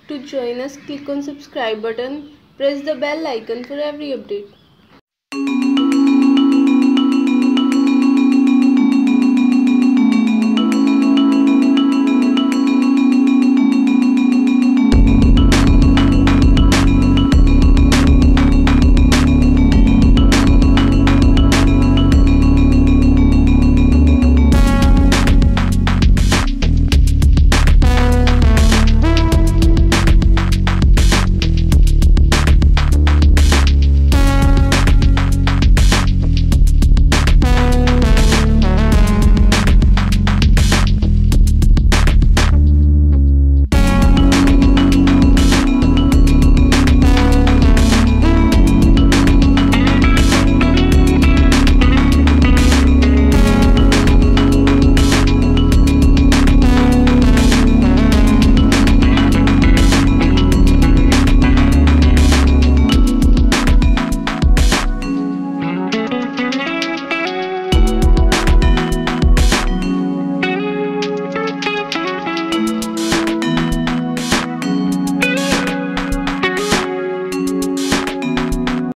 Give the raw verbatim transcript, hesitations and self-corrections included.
To join us, click on subscribe button, press the bell icon for every update.